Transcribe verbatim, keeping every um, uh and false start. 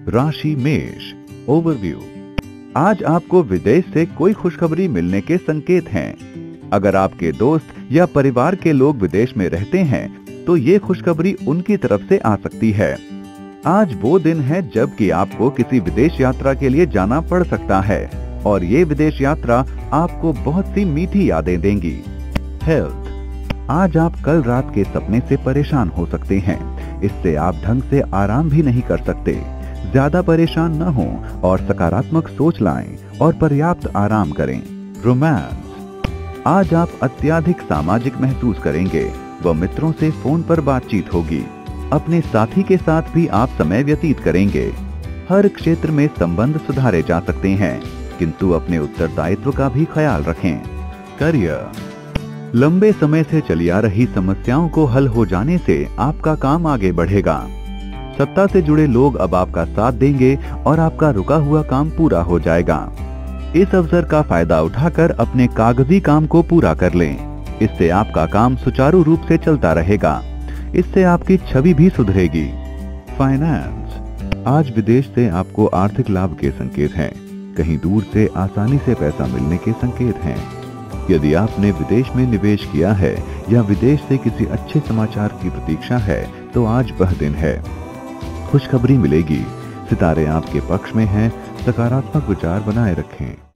राशि मेष। ओवरव्यू। आज आपको विदेश से कोई खुशखबरी मिलने के संकेत हैं। अगर आपके दोस्त या परिवार के लोग विदेश में रहते हैं तो ये खुशखबरी उनकी तरफ से आ सकती है। आज वो दिन है जब कि आपको किसी विदेश यात्रा के लिए जाना पड़ सकता है और ये विदेश यात्रा आपको बहुत सी मीठी यादें देंगी। हेल्थ। आज आप कल रात के सपने से परेशान हो सकते हैं, इससे आप ढंग से आराम भी नहीं कर सकते। ज्यादा परेशान न हों और सकारात्मक सोच लाएं और पर्याप्त आराम करें। रोमांस। आज आप अत्यधिक सामाजिक महसूस करेंगे व मित्रों से फोन पर बातचीत होगी। अपने साथी के साथ भी आप समय व्यतीत करेंगे। हर क्षेत्र में संबंध सुधारे जा सकते हैं, किंतु अपने उत्तरदायित्व का भी ख्याल रखें। करियर। लंबे समय से चली आ रही समस्याओं को हल हो जाने से आपका काम आगे बढ़ेगा। सत्ता से जुड़े लोग अब आपका साथ देंगे और आपका रुका हुआ काम पूरा हो जाएगा। इस अवसर का फायदा उठाकर अपने कागजी काम को पूरा कर लें। इससे आपका काम सुचारू रूप से चलता रहेगा। इससे आपकी छवि भी सुधरेगी। फाइनेंस। आज विदेश से आपको आर्थिक लाभ के संकेत हैं। कहीं दूर से आसानी से पैसा मिलने के संकेत हैं। यदि आपने विदेश में निवेश किया है या विदेश से किसी अच्छे समाचार की प्रतीक्षा है तो आज वह दिन है। खुशखबरी मिलेगी। सितारे आपके पक्ष में हैं। सकारात्मक विचार बनाए रखें।